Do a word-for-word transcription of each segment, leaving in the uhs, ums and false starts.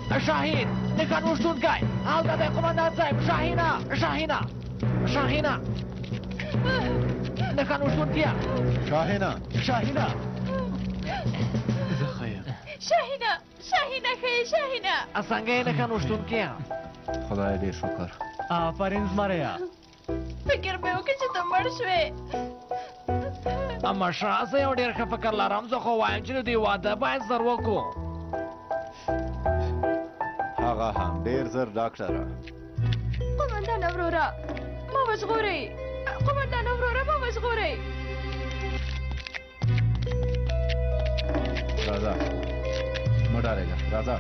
شاهین نکان وشتونکای هەڵدا دەی قوماندان سایب شاهینە شاهینە شاهینە نکان وشتونکیە شاهینە شاهینە شاهینە شاهینە خەیە شاهینە ئەسەنگەی نەکان وشتونکیە خدای دێ شکر ئافرین زمارەیە فکر بێ وکە چتە مەر شوێ ئەمە شازەیە و ډێر ښه فکر لەڕەم زە خۆ وایم چ لە دیوادە باید زەروەکو هغه هم ډېر زر ډاکټره قومندان ورورە ما مەشغوڵی قومندان ورورە ما مەشغوڵی راځه مه ډارېږه راځه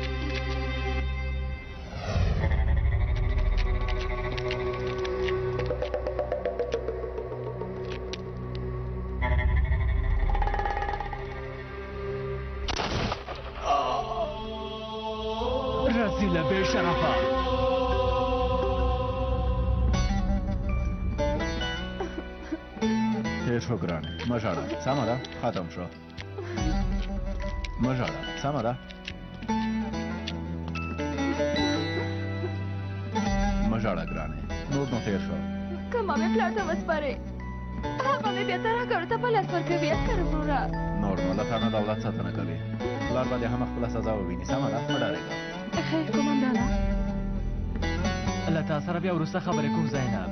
رزیلە بێشەرەفە تیر شو ګرانې مه ژاړه سمه ده ختم شو مه ژاړه سمه ده مه ژاړه ګرانې نور نو تیر شو که ما مې پلار ته وسپارې هغه مې بېرته راکړو ته په لاس ورکوي عسکر ورورە نور نو له تا نه دولت ساتنه کوي پلار به دې هم خپله سزا وویني سمه ده مه ډارېږه خیر قومندانه له تا سره بیا وروسته خبرې کوم زینب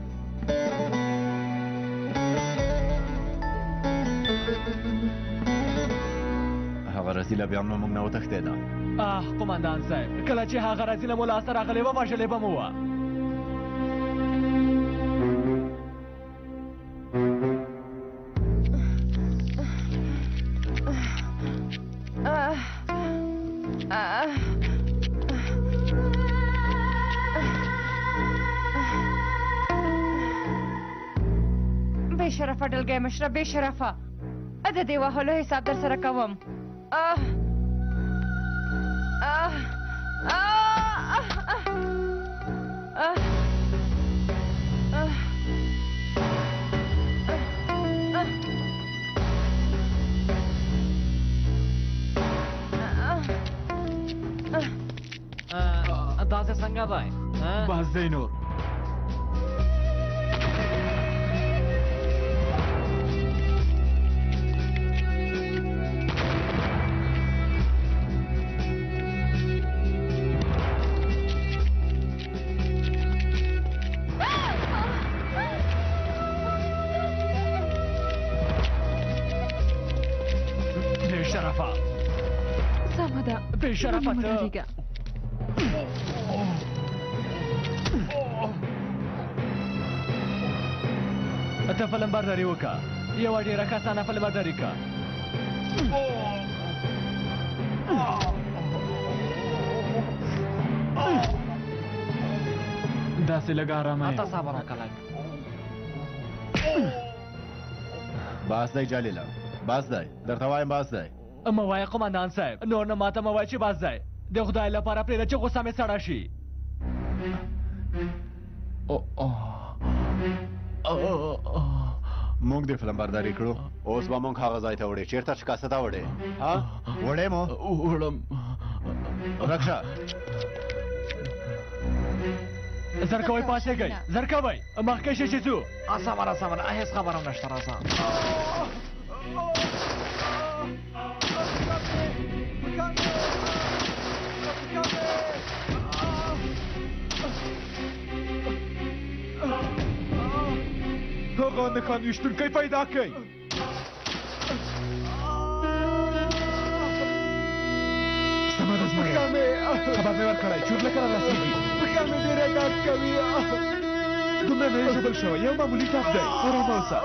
هغه رزیله بیا نو موږ نه وتښتېده آه قومندان صاحب کله چې هغه رزیله مو لاسته راغلې وه وژلې به مو وه بې شرفه ډلګی مشره بې شرفه د دې وهلو حساب در سره کوم آه آه آه داسې څنګه دی بس دی نور بێشەرەفە سمه ده بێشەرەفە مه تە ډارېږه ته فلمبرداري وکړه یوه ډېره کسانه فلمبرداري کړه داسې لږ ارامه ته صبر وکړه لږ باس دی جلیله باس دی درته وایم باس دی مه وایه قومندان صاحب نور نه ماته مه وایه چې بس دی د خدای لپاره پرېږده چې غوسه مې سړه شي موږ دې فلمبرداري کړو اوس به موږ هغه ځای ته وړې چېرته چې کاسه ته وړې ها وړې مو وړم رکشه زر کوئ پاڅېږئ زر کوئ مخکې شئ چې ځو سمه ده سمه ده هېڅ خبره هم نشته راځه هغه نښان ویشتونکی پیدا کړئ سمه ده زمری خبر مې ورکړی چور له کله رسېږي پښه مې ډېره درد کوي دومره نه ژوبل شوی یو معمولي ټپ دی ارامه اوسه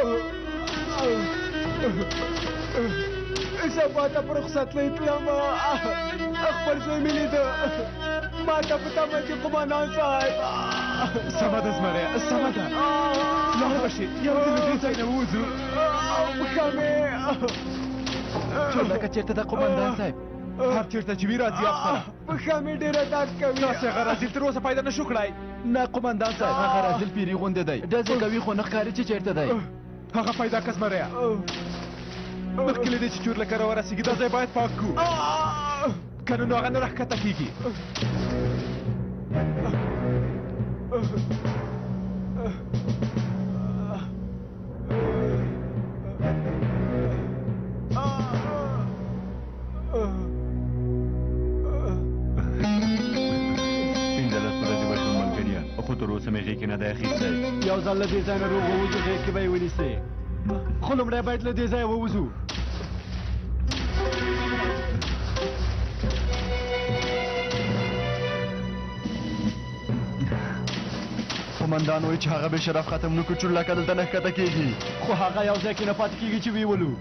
سبا ته په رخصتۍ تلم خپل زوی مې لیده ما ته په تمه چې قومندان صاحب سمه ده زمری سمه ده لاړ به شي یو ځل له دې ځای نه ووځو پښه مې ټول لکه چېرته ده قومندان صاحب هر چېرته چې وي راځي افسره پښه مې ډېره درد کوي تاسې هغه رازیل تر اوسه پیدا نه شو کړی نه قومندان صاحب هغه رازیل پیري غوندې دی ډزې کوي خو نه ښکاري چې چېرته دی هغه پیدا که زمریه مخکې له دې چې چور له کره ورسېږي دا ځای باید پاک کړو کنه نو هغه نه راښکته کېږي. پنځلس ورځې وشوه ملګریه، خو تر اوسه مې غېږ کې نه دی اخیستی. یو ځل له دې ځای نه روغ ووځو، غېږ کې به یې ونیسئ. خو لومړی باید له دې ځایه ووځو. قومندان وایي چې هغه بې شرف ختم نه کړو، چورلکه دلته نه ښکته کېږي. خو هغه یو ځای کې نه پاتې کېږي چې ویې ولو.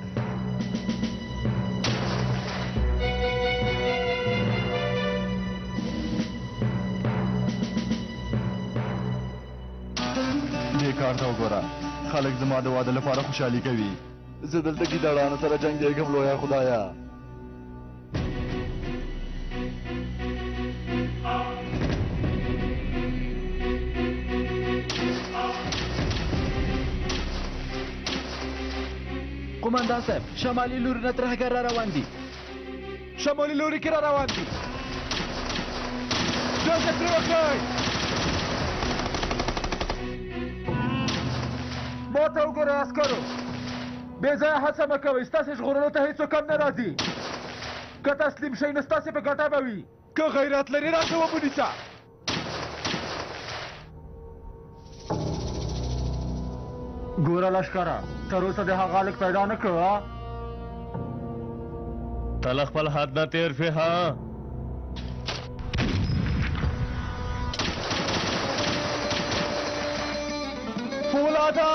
دې کار ته وګوره، خلک زما د واده لپاره خوشحالي کوي. زه دلته ګیدړانو سره جنګېږم لویه خدایه. قومندان صاحب، شمالي لوري نه ترهګر را روان دي. شمالي لوري کې را روان دي. ډزه پرې وکړئ. ما ته وګورئ عسکرو، بې ځایه هڅه مه کوئ. ستاسې ژغورلو ته هېڅوک هم نه راځي. که تسلیم شئ نو ستاسې په ګټه به وي. که غیرت لري راشه ومونیسه. ګوره لښکره، تر اوسه د هغه هلک پیدا نه کړو. ته له خپل حد نه تېر شوې ها. فولاده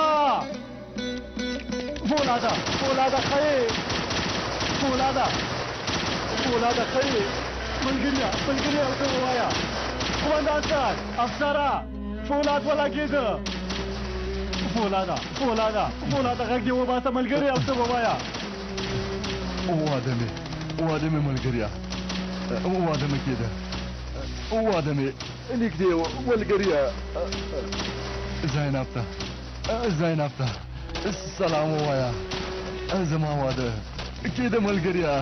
فولاده فولاده ښه فولاده فولاده ښه ملګريه ملګريه ورته ووایه. قومندان صاحب، افسره، فولاد ولګېده. فولاده فولاده فولاده غږ دې وباسه ملګريه ورته ووایه. واده مې واده مې ملګریه، واده مې کېده، واده مې نږدې و ملګریه. زینب ته زینب ته سلام ووایه، زما واده کېده ملګریه.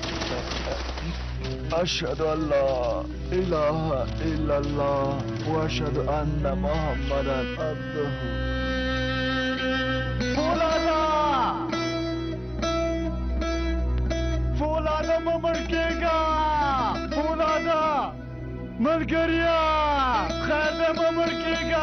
اشهد ان لا اله الا الله واشهد ان محمدا عبده. فولاده فولاده مه مړ کېږه. فولاده ملګریه، خیر دی مه مړ کېږه.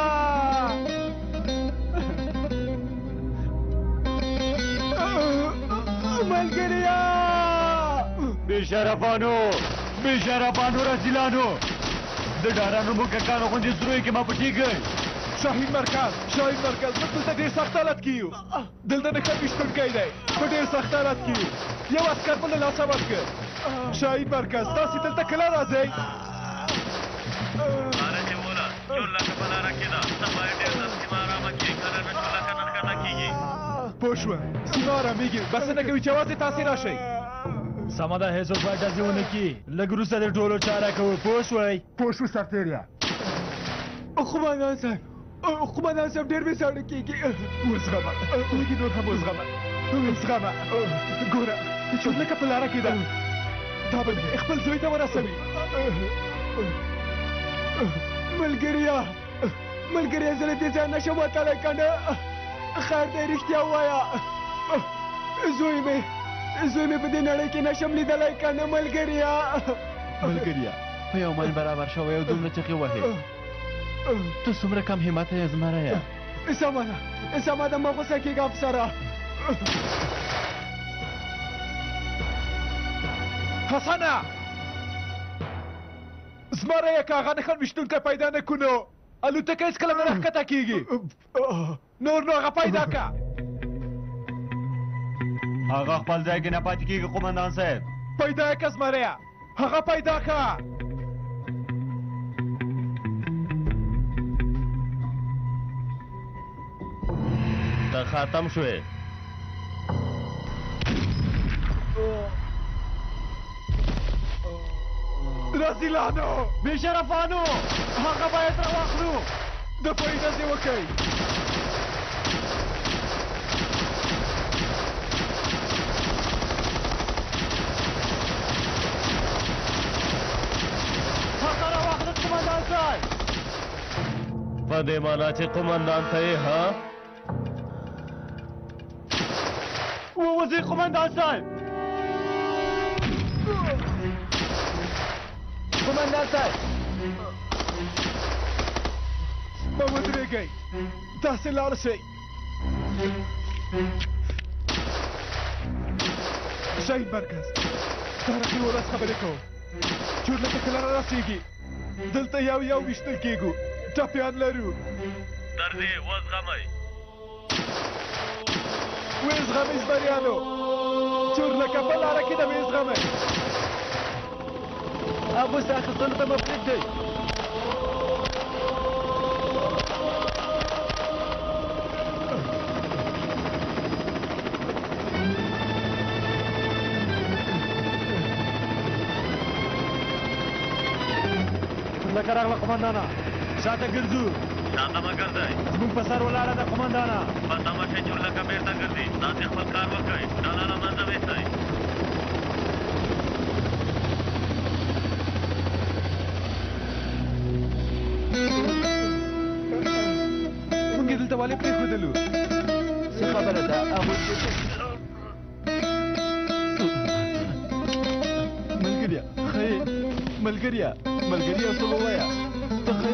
ملګریه، بې شرفانو بې شرفانو رسیلانو، د ډارانو موږکانو غوندې زرویو کې ما پټېږئ. شاهین مرکز شاهین مرکز موږ دلته ډېر سخت حالت کې یو. دلته نښه ویشتونکی دی، په ډېر سخت حالت کې یو. یو عسکر مو له لاسه ورکړ. شاهین مرکز، تاسې دلته کله راځئ؟ پوه شوه، سیمه ارامېږي، بسنه کوي چې یوازې تاسې راشئ. سمه ده، هېڅوک باید ډزې ونه کړي. لږ وروسته د ټولو چاره کوو، پوه شوئ؟ پوه شو سرتېریه. قومندان صاحب، قومندان صاحب ډېر بې ساړه کېږي. وزغمه لږې نور هم وزغمه وزغمه. ګوره چورلکه په لاره کې ده، دا به مې خپل زوی ته ورسوي. ملګریه ملګریه، زه له دې ځایه نه شم وتلی که نه. خیر دی، رښتیا ووایه. زوی مې زوی مې په دې نړۍ کې نشم لیدلی که نه ملګریه. ملګریه، په یو من برابر شوی او دومره چغې وهې. ته څومره کم همته یې زمریه. سمه ده سمه ده، مه غوسه کېږه افسره. حسنه، زمری که هغه نښان ویشتونکی پیدا نه کړو نو الوتکه هېڅکله نه راښکته کېږي. نور نو هغه پیدا که. هغه خپل ځای کې نه پاتې کېږي قومندان صاحب. پیدا یې که زمریه، هغه پیدا که. ته ختم شوې. رسیلانو، بې شرفانو، هغه باید راواخلو. د پوی ډزې وکئ. په دې معنا چې قومندان ته یې ها ووځئ قومندان صاحب قومندان صاحب مه ودرېږئ تاسې لاړ شئ شهید مرکز تاریخي ولس خبرې کوم چورلکه کله را رسېږي دلته یو یو ویشتل کېږو ټپیان لرو درد یې وزغمئ ویې زغمئ زمریانو چورلکه په لاره کې ده ویې زغمئ ابوس اخیستلو ته مه پرېږدئ لکه راغله قومندانه شاته ګرځو شاته مه ګرځئ زموږ په سر ولاړه ده قومندانه په تمه شئ چورلکه بېرته ګرځي تاسې خپل کار وکړئ ډله له منځه ویستئ موږ یې دلته ولې پرېښودلو څه خبره ده ابوس ملګريه ښه ملګريه ملګريه څه ووایه ته ښه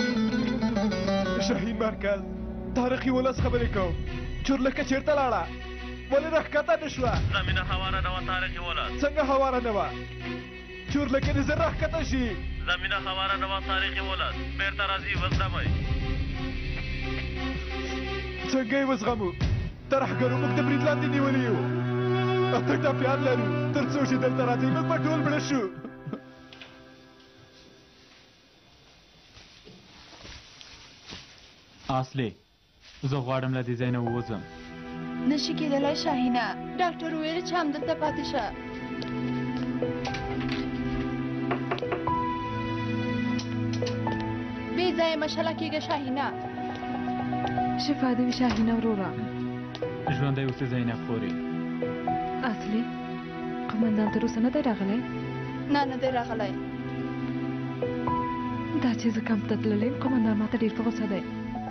شهید مرکز تاریخي ولس خبرې کوم چورلکه چېرته لاړه ولې راښکته نه شوه زمینه هواره نه وه تاریخي ولس څنګه هواره نه وه چورلکه دې زر راښکته شي زمینه هواره نه وه تاریخي ولس بېرته راځي وزغمئ څنګه یې وزغمو ترهګرو موږ د برید لاندې نیولي یو اته ټپیان لرو تر څو چې دلته راځئ موږ به ټول مړه شو اصلي زه غواړم له دې ځای نه ووځم نشي کېدلی شاهینه ډاکټر وویل چې همدلته پاتې شه بې ځایه مشله کېږه شاهینه شفا دې وي شاهینه وروره ژوندی اوسې زینب خورې اصلي قومندان تر اوسه نه دی راغلی نه نه دی راغلی دا چې زه کمپ ته تللی یم قومندان ماته ډېر په غوسه دی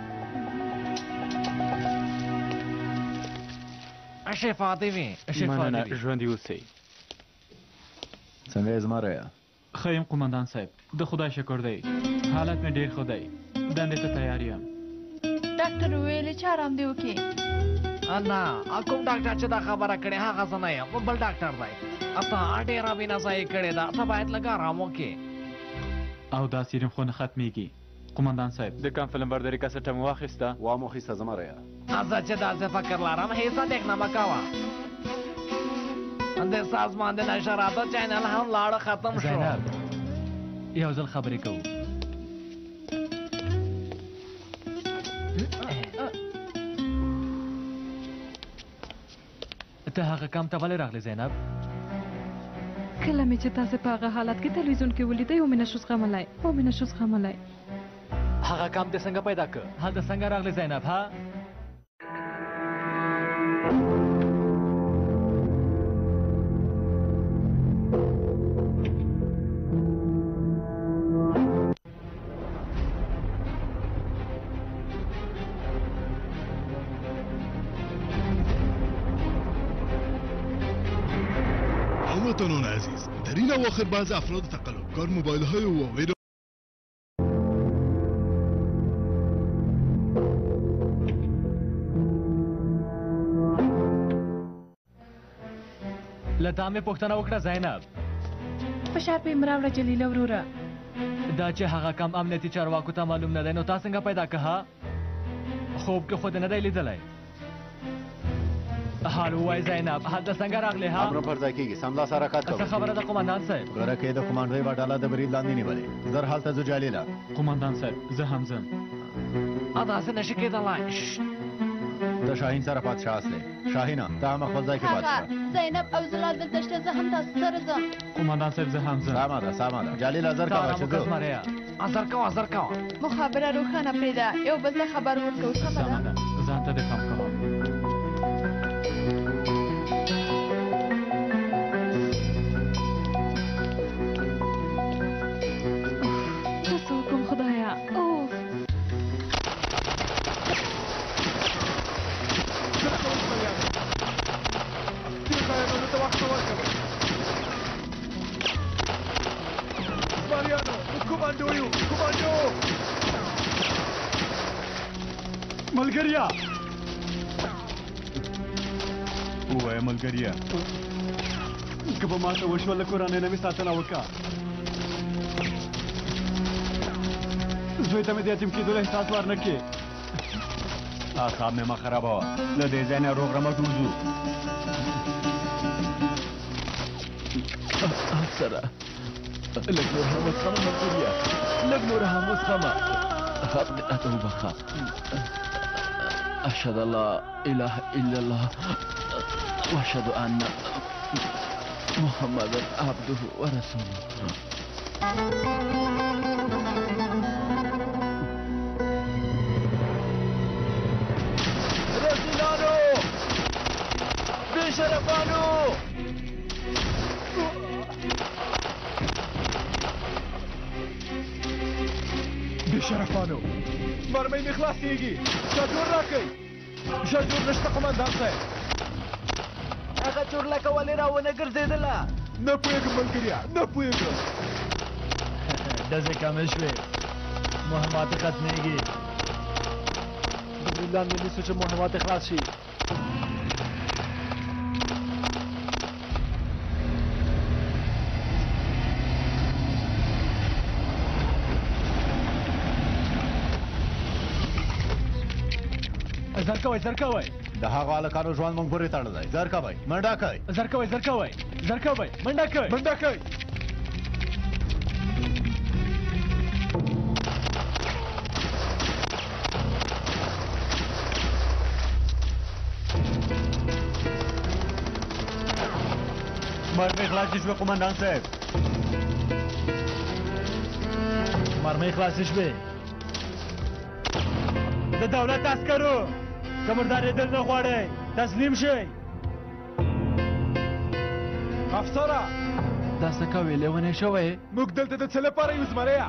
شفا دې وي شفا مننه دې وي ژوندي اوسئ څنګه یې زما ریا ښه یم قومندان صاحب د خدای شکر دی حالت مې ډېر ښه دی دندې ته تیار یم ډاکټر وویل چې آرام دې وکړي نه کوم ډاکټر چې دا خبره کړې هغه زه نه یم بل ډاکټر دی ته ډېره بېنظایي کړې ده ته باید لږ آرام وکړې او دا سیرم خو نه ختمېږي قومندان صاحب د کم فلم برداري کسټه مو واخیسته وامخیسته زما ریا زه چې داسې فکر لرم هېڅ اندېښنه مه کوه د سازمان د نشراتو چینل هم لاړه ختم شو زینب یو ځل خبرې کوو ته هغه کام ته ولې راغلې زینب کله مې چې تاسې په هغه حالت کې تلویزیون کې ولیدی او مې نشو زغملی او مې نشو زغملی هغه کام دې څنګه پیدا کړ هلته څنګه راغلې زینب ها هموطنان عزیز در این اواخر بعض افراد تقلبکار موبایل های هواوی را له تا مې پوښتنه وکړه زینب فشار په یې راوړه جلیله وروره دا چې هغه کم امنیتي چارواکو ته معلوم نه دی نو تا څنګه پیدا که خوب کې خو دې نه دی لیدلی حال ووایه زینب هلته څنګه راغلې ها امر پر ځای کېږي سمداس حرکت کوو څه خبره ده قومندان صاحب ګوره که یې د کمانډوۍ یوه ډله د برید لاندې نیولې زر هلته ځو جالیله قومندان صاحب زه هم ځم داسې نشي کېدلی د شاهین سره پاتې شه اصلي شاهینه ته هم خپل ځای کې پاتې شه هغه زینب او زلال دلته شته زه هم تاسو سره ځم قومندان صاحب زه هم ځم سمه ده سمه ده جلیله زر کوه چې ځو زمریا زر کوه زر کوه مخابره روښانه پرېږده یو بل ته خبر ورکوو سمه سمه ده ده ځان ته دې پام کوه څه وکړم خدایه اوف کمانډو یو کمانډو ملګریا وای ملګریا که په ماته وشول کورانه نه می ساتنه وکا زوی ته مې د یتیم کېدو احساس ورنکې اعصاب مې ما خرابوه له دې ځای نه روغ رمټ وځو سره لږ نور هم وڅښمه ملګریا لږ نور هم وڅښمه اته وبخه أشهد أن لا إله إلا الله وأشهد أن محمدا عبده ورسوله رسولانو بشرفانو بشرفانو مرمۍ مې خلاصېږي شاجور راکئ شاجور نشته قمندان صاحب هغه چورلکه ولې راونه ګرځېدله نه پوهېږم ملګریا نه پوهېږم ډزې کمې شوې مهمات ختمېږي بسم مې نیسو چې مهمات خلاص شي زر کوئ زر کوئ د هغو هلکانو ژوند موږ پورې تړلی زر کوئ منډه کوئ زر کوئ زر کوئ زر کوئ منډه کوئ منډه کوئ مرمۍ خلاصې شوې قمندان صاحب مرمۍ خلاصې شوې د دولت عسکرو کمردارېدل نه غواړئ تسلیم شئ افسره دا څه کوې لیونی شوی موږ دلته د څه لپاره یو زمریا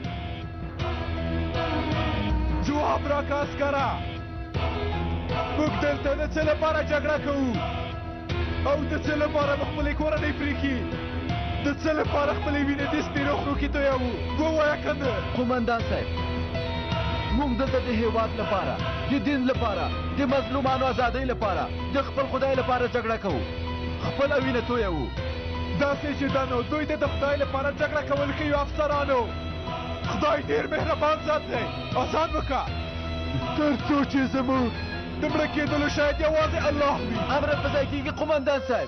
جواب راکړه عسکره موږ دلته د څه لپاره جګړه کوو او د څه لپاره مو خپلې کورنۍ پرېښي د څه لپاره خپلې وینې د سپینو خرو کې تویوو ووایه که نه قمندان صاحب موږ دلته د هېواد لپاره د دین لپاره د مظلومانو ازادۍ لپاره د خپل خدای لپاره جګړه کوو خپله وینه تویوو داسې چې دا نو دوی ته د خدای لپاره جګړه کول ښیو افسرانو خدای ډېر مهربان ذات دی آسان وکړه تر څو چې زموږ د مړه کېدلو شاید یوازې الله وي امر په ځای کېږي قمندان صاحب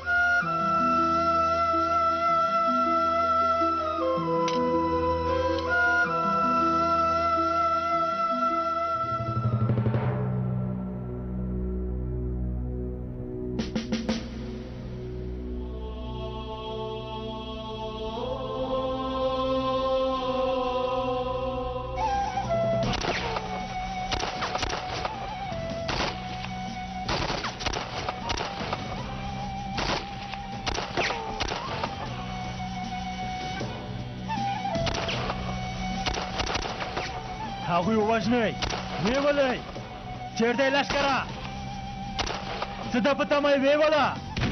هغوی ووژنئ ویې ولئ چېرته یې لښکره څه ده په تمه یې ویې وله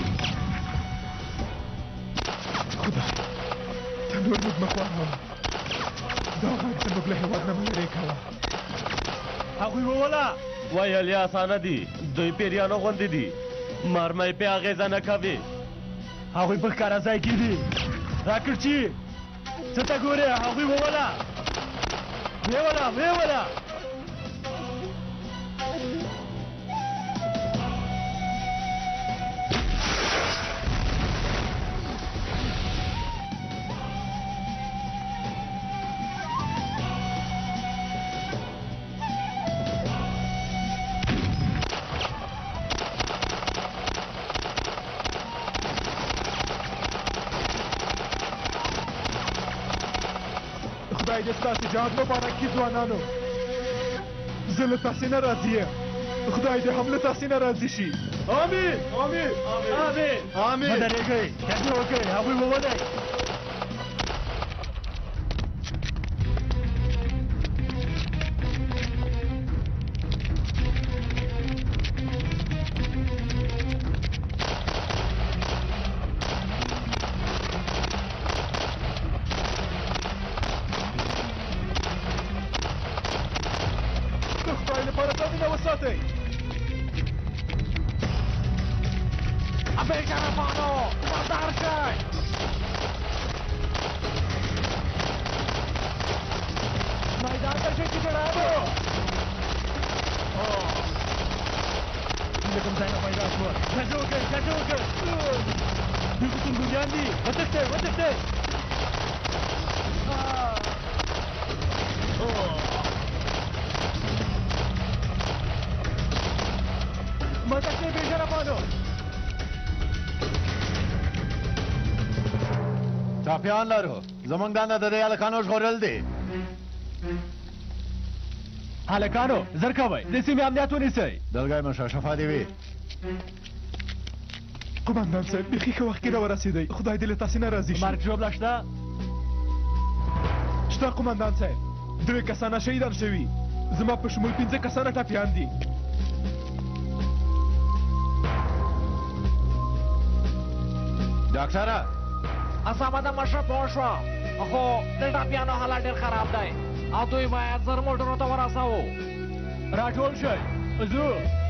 خدای ته نور موږ مه خوارهوه دا غږ زموږ له هېواد نه مه لرې کوه هغوی ووله ویل یې اسانه دي دوی پیریانو غوندې دي مرمۍ پې اغېزه نه کوي هغوی په ښکاره ځای کې دي راکړچي څه ته ګورې هغوی ووله ویې وله ویې وله خدای دې ستاسې جهاد مبارک کړي ځوانانو زه له تاسې نه راضي یم خدای دې هم له تاسې نه راضي شي آمین آمین آمین آمین مه درېږئ جګړه وکړئ هغوی وولئ وساتئ بێشەرەفانۆ بەدارکەی مەدان دەژێکی گەرابوو لەکەم زانە پەیداش بووە کەجەوە کرد کەجەوە کرد دووکتون گوریاندی وەتەفتێ وەتەفتێ مەتەفتێ بێژەرەفانۆ چاپیانلارو زمونږ د دې هلکانو ژغورل دي هلکانو زر کوئ د سیمې امنیت ونیسئ دلګی مشه شفا دې وي قومندان صاحب بیخي ښه وخت کې راورسېدئ خدای دې له تاسې نه راضي شي مرګ ژوبله شته شته قومندان صاحب درې کسانه شهیدان شوي زما په شمول پنځه کسانه ټپیان دي ډاکټره اسامه د مشر پوه شوه خو د ټپیانو حالت ډېر خراب دی او دوی باید زر موټرو ته ورسوو راټول شئ ځو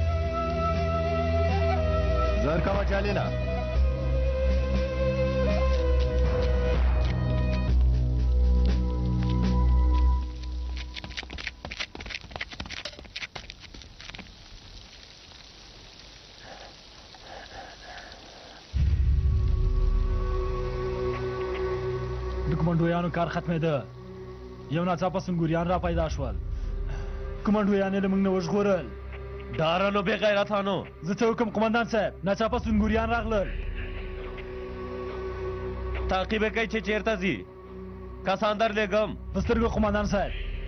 زر کوه جلیله د کمانډویانو کار ختمېده یو ناڅاپه سنګوریان را پیدا شول کمانډویان یې له موږ نه وژغورل ډارنو بې غیرتانو زه څه وکړم قمندان صاحب ناڅاپه سنګوریان راغلل تعقیب یې کوئ چې چېرته ځي کسان درلېږم په سترګو قمندان صاحب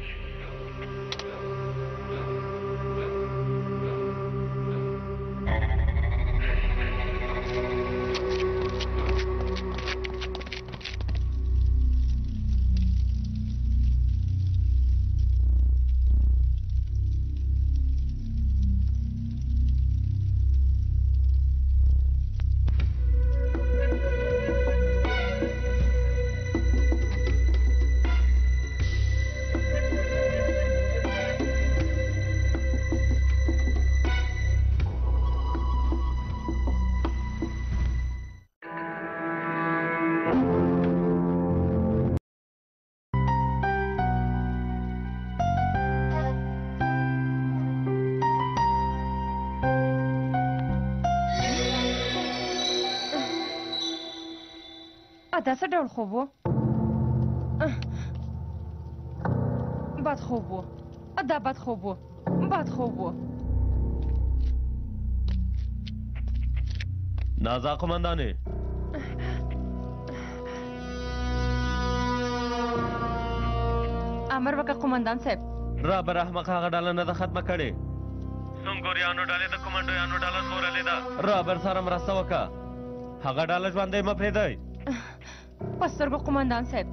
دا څه ډول خوب و بد خوب و دا بد خوب و بد خوب و نازا قمندانې امر وکړه قمندان صاحب را بر احمق هغه ډله نه ده ختمه کړې سنګوریانو ډلې د کمانډویانو ډله ژغورلې ده را بر سره مرسته وکړه هغه ډله ژوندی مه پرېږدئ په سترګو قمندان صاحب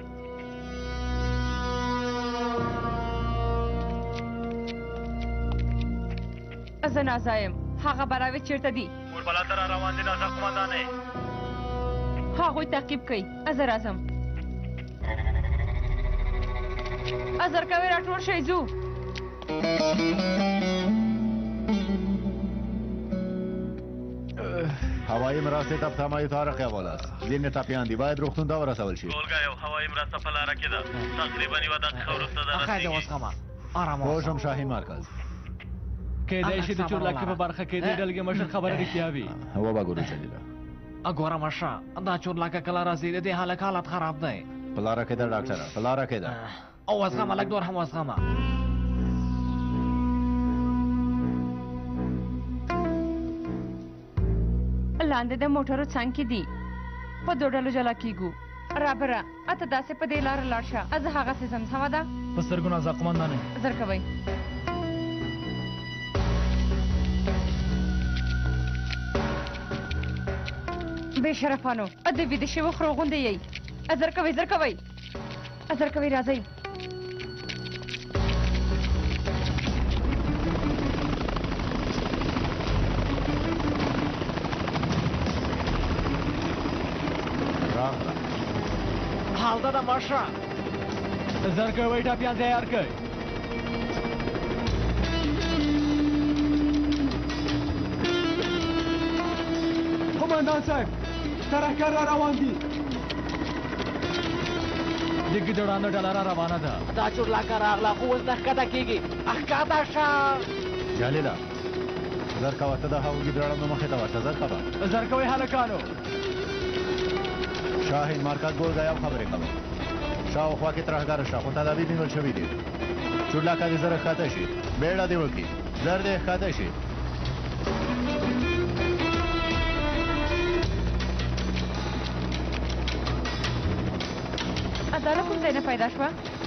زه نازا یم هغه براوې چېرته دي کوربلا ته را روان دي نازا قمندانې هغوی تعقیب کوي زه راځم ازر کوي راټول شئ ځو هوایي مرستې ته په تمایل طارق اول است ځینې ټپیان دي باید روغتون ته ورسول شي ټولګه یو هوایي مرسته په لاره کې ده تقریبا یوه دقیقه وروسته ده رسېږي پوه شم شاهین مرکز کېدای شي د چورلکې په برخه کې د ډلګې مشر خبره رښتیا وي وبه ګورو جلیله ګوره مشره دا چورلکه کله راځي د دې هلک حالت خراب دی په لاره کې ده ډاکټره په لاره کې ده او وزغمه لږ نور هم وزغمه لاندې د موټرو څنګ کې دي په دوه ډلو جلا کېږو رابره اته داسې په دې لاره لاړ شه زه هغسې ځم سمه ده په سترګو نازا قمندانې زر کوئ بې شرفانو د ویده شویو خرو غوندې یئ زر کوئ زر کوئ زر کوئ راځئ حالته ده مشره زر کوئ ټپیان تیار کړئ قماندان صاحب ترهګر را روان دي د ګیدړانو ډله را روانه ده دا چورلاکه راغله خو اوس نه ښکته کېږي ښکته شه جلیله زر کوه ته د هغو ګیدړانو مخې ته ورشه زر کوه زر کوئ هلکانو شاهین مرکز ګورګا یو خبرې کوم شاوخوا کې ترهګر شه خو تدابیر نیول شوي دي چورلاکه دې زر ښکته شي بیړه دې وکړي زر دې ښکته شي عدالت کوم ځای نه پیدا شوه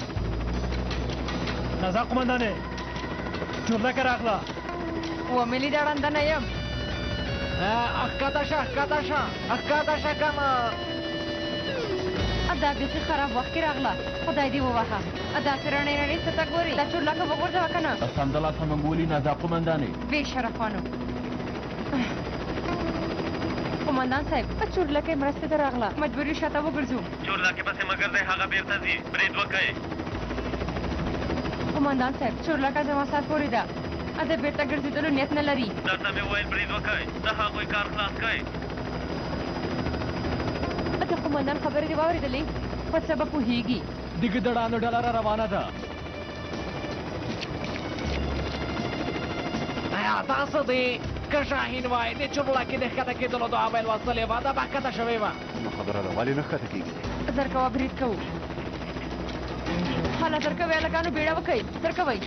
تازه قمندانې چورلکه راغله وملي د ړنده نه یم ښکته شه ښکته شه ښکته شه کنه دا بیخي خراب وخت کې راغله خدای دې ووهه داسې رڼې رڼې څه ته ګورې دا چورلکه وغورځوه که نه سمدلله سمه ګولي نه دا قمندانې بې شرفانو قمندان صاحب چورلکه مرستې ته راغله مجبوري شاته وګرځو چورلکه پسې مګر دی هغه بیرته ځي برید وکړئ قمندان صاحب چورلکه زما سات پورې ده د بیرته ګرځېدلو نیت نه لري درته مې وویل برید وکړئ د هغوی کار خلاص کړئ د قمندان خبرې دې واورېدلې په څه به پوهېږي د ګیدړانو ډله را روانه ده ایا تاسو دې که شاهین وای د چورلکې د ښکته کېدلو دعا به یې لوستلې وه دا به ښکته شوې وه نو خبره ده ولې نه ښکته کېږي زر کوه برید کوو حالا زر کوئ هلکانو بیړه وکئ زر کوئ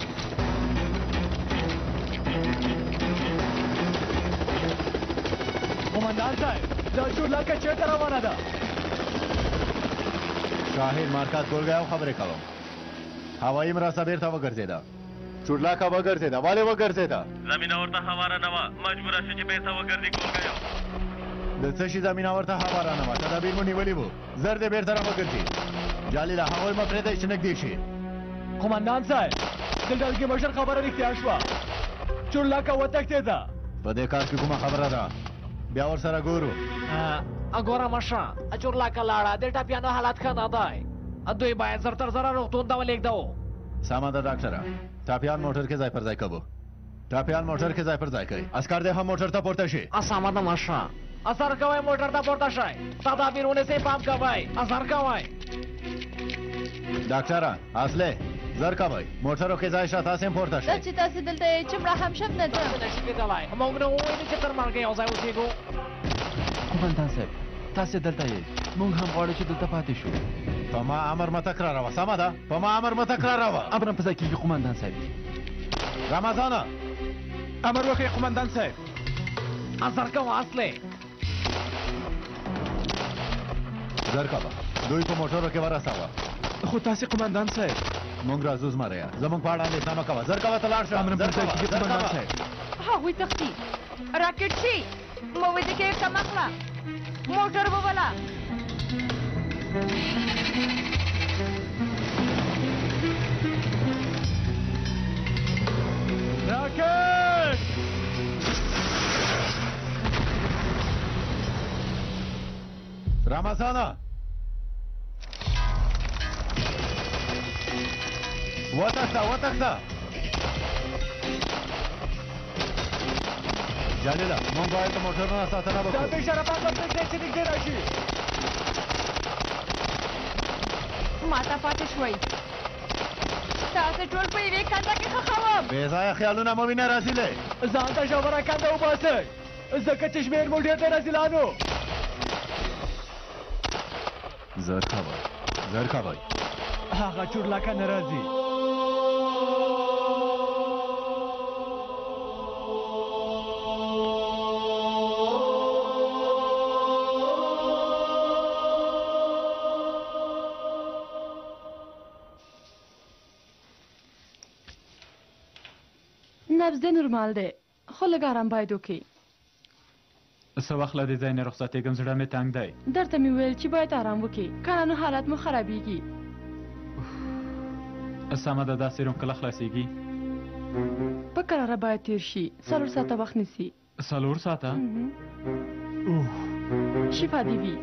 قمندان صاحب دا چورلکه چېرته روانه ده شاهین مرکز ګورګا یو خبرې کوم هوایي مرسته بیرته وګرځېده چورلکه وګرځېده ولې وګرځېده زمینه ورته هواره نه وه مجبوره شو چې بیرته وګرځي ګورګیو د څه شي زمینه ورته هواره نه وه تدابیر مو نیولي وو زر دې بیرته را وګرځي جلیله هغوی مه پرېږدئ چې نږدې شي قمندان صاحب د ډلګي مشر خبره رښتیا شوه چورلکه وتښتېده په دې کار کې کومه خبره ده بیا ورسره ګورو ګوره مشره چورلکه لاړه د ټپیانو حالت ښه نه دی دوی باید زر تر زره روغتون ته ولېږدو سمه ده ډاکټره ټاپیان موټر کې ځای پر ځای کوو ټاپیان موټر کې ځای پر ځای کوي عسکر دې هم موټر ته پورته شي سمه ده مشره اثر کوئ موټر ته پورته شئ تدابیر ونیسئ پام کوئ اثر کوئ ډاکټره اصلې زر کوئ موټرو کې ځای شته تاسې هم پورته شئ چې تاسې دلته یې چمړه هم شم نه ده نشي کېدلی موږ نه وویلې چې تر مرګه یو ځای اوسېږو قمندان صاحب تاسې دلته یې موږ هم غواړو چې دلته پاتې شو په ما امر مه تکراروه سمه ده په ما امر مه تکراروه امر په ځای کېږي قمندان صاحب رمضانه امر وکړئ قمندان صاحب اثر کوه اصلې زر کوه دوی په موټرو کې ورسوه خو تاسې قمندان صاحب موږ راځو زمریه زموږ په اړه اندېښنه مه کوه زر کوه ته لاړ شه امر په ځای کېږي قمندان صاحب هغوی تښتي راکټ شي مویدې کې کم اخله موټر ووله راکټ رمضانه وتښته وتښته جلیله موږ باید د موټرونو ساتنه دا وکړو بې شرفان به پرېږدئ چې نږدې راشي ماته پاتې شوئ تاسې ټول په یوې کنده کې ښخوم بې ځایه خیالونه مه وینه رسیلې ځان ته ژوره کنده وباسئ ځکه چې شمېر مو ډېر دی رسیلانو زر کوئ زر کوئ هغه چورلکه نه راځي نبض دې نورمال دی خو لږ ارام باید وکړي څه وخت له دې ځای نه رخصتېږم زړه مې تنګ دی درته مې ویل چې باید ارام وکړي کنه نو حالت مو خرابېږي سمه ده دا سیروم کله خلاصېږي په کراره باید تیر شي څلور ساعته وخت نیسي څلور ساعته شفا دې وي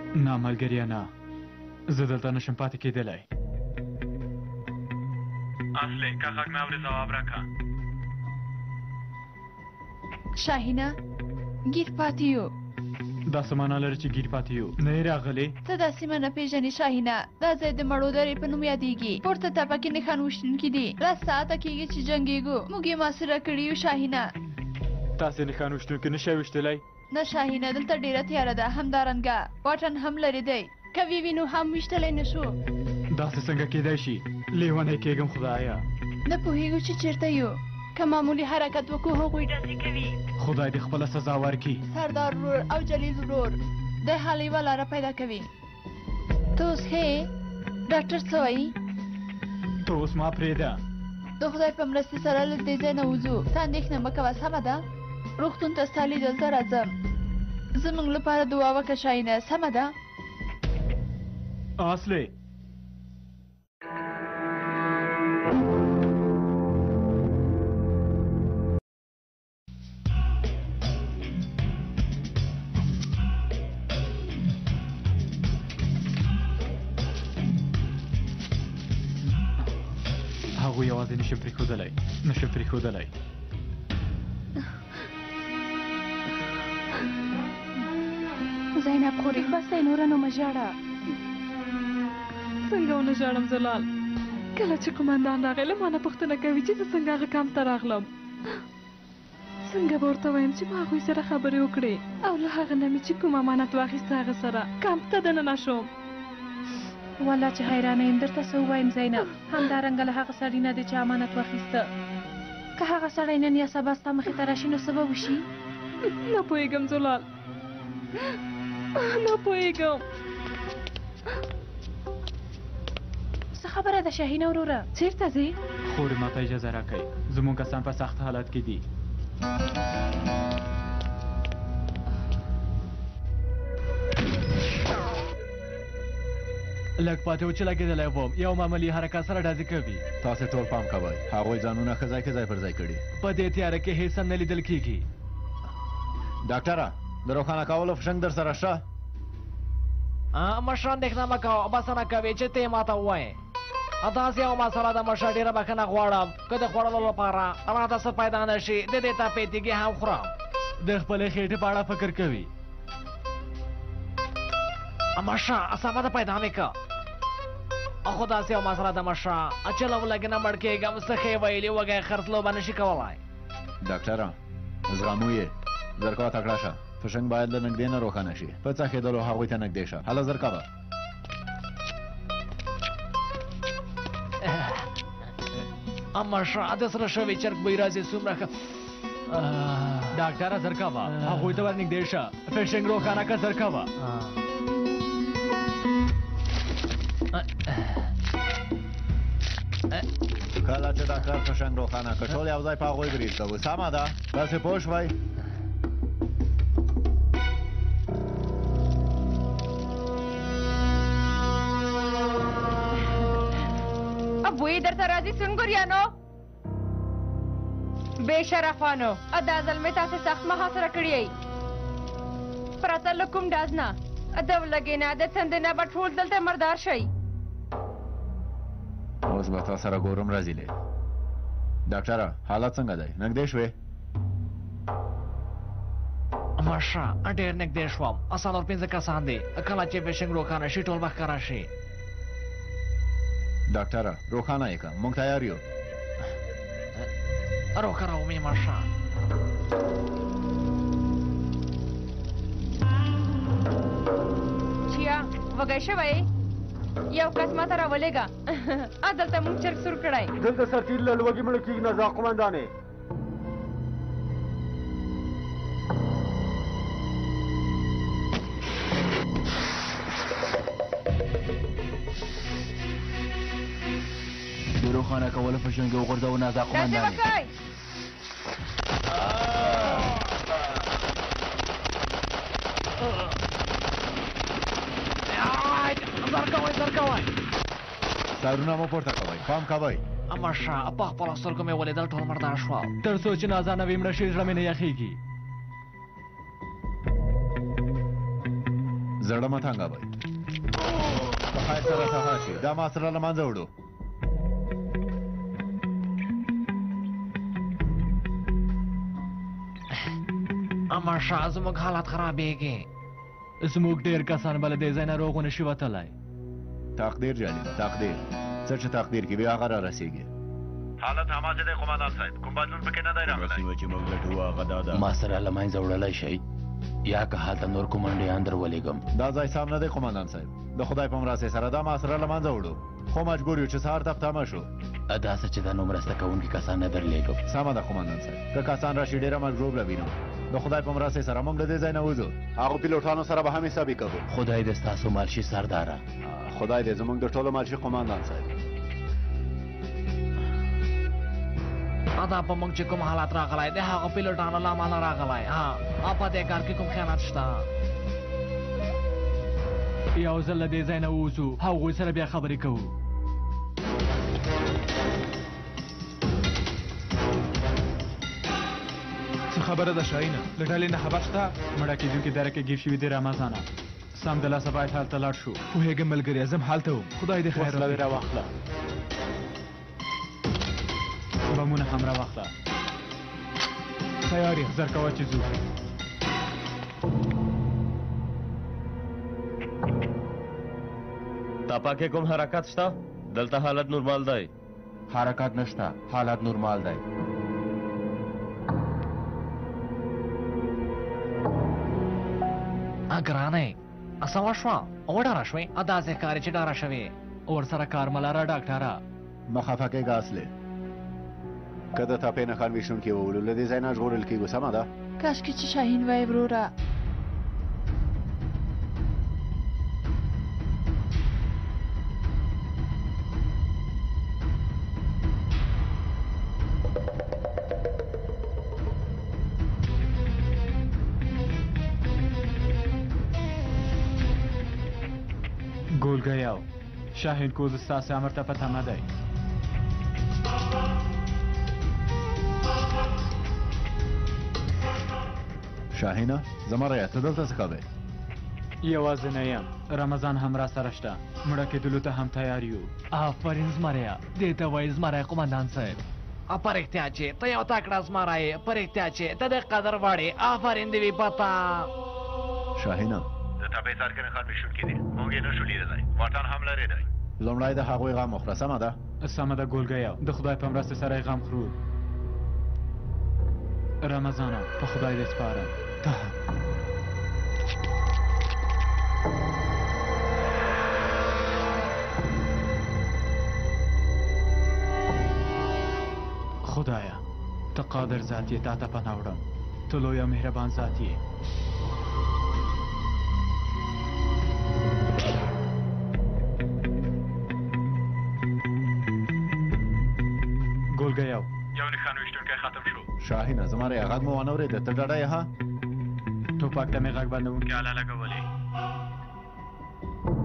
نه ملګریا نه، زه دلته نشم پاتې کېدلی. اصلي که غږ مې اورې ځواب راکړه. شاهینه ګیر پاتې یو. دا څه معنا لري چې ګیر پاتې یو؟ نه یې راغلی؟ ته دا سیمه نه پېژنې شاهینه. دا ځای د مړو درې په نوم یادېږي. پورته تپه کې نښان ویشتونکي دي. لس ساعته کېږي چې جنګېږو. موږ یې محاصره کړي یو شاهینه. تاسې نښان ویشتونکي نه شئ ویشتلی؟ نه شاهینه، دلته ډېره تیاره ده. همدارنګه واټن هم لرې دی. که ووینو هم ویشتلی نه شو. داسې څنګه کېدای شي؟ لیونی کېږم خدایه. نه پوهېږو چې چېرته یو. که معمولي حرکت وکړو هغوی ډزې کوي. خدای دې خپله سزا ورکړي. سردار ورور او جلیل ورور د حال یوه لاره پیدا کوي. ته اوس ښې؟ ډاکټر څه وایي؟ ته اوس ما پرېږده. د خدای په مرستې سره له دې ځای نه وځو. ته اندېښنه مه کوه، سمه ده؟ روغتون ته ستا لیدل ته راځم. زموږ لپاره دعا وکړه شاهینه، سمه ده؟ اصلي هغوی یوازې نشم پرېښودلی، نشم پرېښودلی. زینب خورې بس دی، نوره نو مه ژاړه. څنګه ونه ژاړم زلال؟ کله چې قمندان راغی له ما نه پوښتنه کوي چې زه څنګه هغه کمپ ته راغلم. څنګه به ورته وایم چې ما هغوی سره خبرې وکړې او له هغه نه مې چې کوم امانت واخیسته هغه سره کمپ ته دننه شوم. والله چې حیرانه یم، درته څه ووایم زینب؟ همدارنګه له هغه سړي نه دی چې امانت واخیسته. که هغه سړی نن یا سبا ستا مخې ته راشي نو څه به وشي؟ نه پوهېږم زلال، نه پوهېږم. څه خبره ده شاهینه وروره؟ چېرته ځې؟ خورې ماته اجازه راکئ، زموږ کسان په سخت حالت کې دي. لږ پاتې و چې لګېدلی وم، یو معمولي حرکت سره ډزې کوي. تاسې ټول پام کوئ، هغوی ځانونه ښه ځای کې ځای پر ځای کړي. په دې تیاره کې هېڅ هم نه لیدل کېږي. ډاکټره د روښانه کولو فشنګ در سره شته؟ مشر اندېښنه مه کوه، بسنه کوې چې ته یې ماته ووایې. داسې یو مسله ده مشر، ډېره بښنه غواړم که د خوړلو لپاره راته څه پیدا نه شي د دې تپې تیږې هم خورم. د خپلې خېټې په اړه فکر کوي. مشر سمه ده پیدا مې که. خو داسې یو مسله ده مشر چې له ولږې نه مړ کېږم. څه ښې ویلي وږی خرڅلو به نه شي کولی. ډاکټره زغمو یې، زر کوه تکړه شه. فشنګ باید له نږدې نه روښانه شي. په څخېدلو هغوی ته نږدې شه. هله زر کوه. مشر د سره شوي چرګ بوی راځي څومره ښه. ډاکټره زر کوه، هغوی ته ور نږدې شه. فشنګ روښانه که زر کوه. کله چې ډاکټر فشنګ روښانه که ټول یو ځای په هغوی برید کوو، سمه ده؟ داسې پوه شوئ؟ بوی درته راځي سنګوریانو؟ بې شرفانو، دا ځل مې تاسې سخت محاصره کړی یئ. پرته له کوم ډز نه، د ولږې نه، د څندې نه به ټول دلته مردار شئ. اوس به تا سره ګورم رزیلې. ډاکټره حالت څنګه دی؟ نږدې شوې؟ مشر ډېر نږدې شوم. څلور پنځه کسان دي. کله چې فشنګ روښانه شي ټول به ښکاره شي. ډاکټره روښانه یې که، موږ تیار یو. روښانه ومې مشر. چیا وږی شوی؟ یو کس ما ته راولېږه. دلته موږ چرګ سور کړی. دلته سرتیر له لوږې مړه کېږي نه ځه قمندانې. د روښانه کولو فشنګ وغورځوو نازا قمندانې. داسې وکئ. زر کوئ زر کوئ. سرونه مو پورته کوئ، پام کوئ. مشر په خپلو سترګو مې ولیدل ټول مردار شول. تر څو چې نازانه وي مړه شي زړه مې نه یخېږي. زړه مه تنګوئ په خیر سره سهار شي دا ما سره له منځه وړو اما شاه زموږ حالات خرابېږي زموږ ډېر کسان به له دې ځای نه روغ ونه شي وتلی تقدیر جلیل تقدیر څه چې تقدیر کې بیا هغه را رسېږي حالت هماغه دی قومندان صاحب کوم بدلون پکې نه دی راغلی چې موږ لټو هغه دا ده ما سره له منځه وړلی شئ یا که هلته نور کومنډیان در ولېږم دا ځای سم نه دی قومندان صاحب د خدای په مرستې سره دا ما سره له منځه وړو خو مجبور یو چې سهار ته تمه شو داسې چې دا نو مرسته کوونکي کسان نه درلېږم سمه ده قومندان صاحب که کسان راشي ډېره مجبور به وینو د خدای په مرستې سره موږ له دې ځای نه وځو هغو پیلوټانو سره به هم حسابي کوو خدای دې ستاسو مالشي سرداره خدای دې زموږ د ټولو مالشي قومندان صاحب دا په موږ چې کوم حالات راغلی د هغو پیلوټانو له امله راغلی ها په دې کار کې کوم خیانت شته یو ځل له دې ځای نه ووځو هغوی سره بیا خبرې کوو څه خبره ده شاهینه له ډلې نه خبر شته مړه کېدونکي دره کې ګیر شوي دي رمضانه سمدلاسه باید هلته لاړ شو پوهېږم ملګريه زه هم هلته وم خدای دې خیر وسله دې راواخله بمونه هم راواخله تیار یې زر کوه چې ځو تاپا کې کوم حرکت شته دلته حالت نورمال دی حرکت نشته حالت نورمال دی ګرانې څه وشوه وډاره شوې داسې ښکاري چې ډاره شوې ورسره کار مه لره ډاکټره مه خفه کېږه اصلې که د تپې نښان ویشونکي وولو له دې ځای نه ژغورل کېږو سمه ده کاشکې چې شاهین وای وروره ګولګیاو شاهین کوز ستاسې امر ته په تمه دی شاهینه زما رایه ته دلته څه کوې یوازې نه یم رمضان هم را سره شته مړه کېدلو ته هم تیار یو آفرین زمریا دې ته وایي زمری قومندان صاحب په رښتیا چې ته یو تکړه زمری یې په رښتیا چې ته د قدر وړې آفرین دې وي پته شاهینه د تپې سر کې نښان ویشونکي دي موږ یې نشو لیدلی واټن هم لرې دی لومړی د هغوی غم وخوره سمه ده سمه ده ګولګیاو د خدای په مرستې سره یې غم خورو رمضانه په خدای دې سپارم ته خدایا ته قادر ذات یې تا ته پناه وړم ته لوی او مهربان ذات یې ګولګیاو یو نښان ویشتونکی ختم شو شاهینه زما رایه غږ مو وانه اورېده ته ډډه یې ها ټوپک ته مې غږ بندوونکی آله لګولې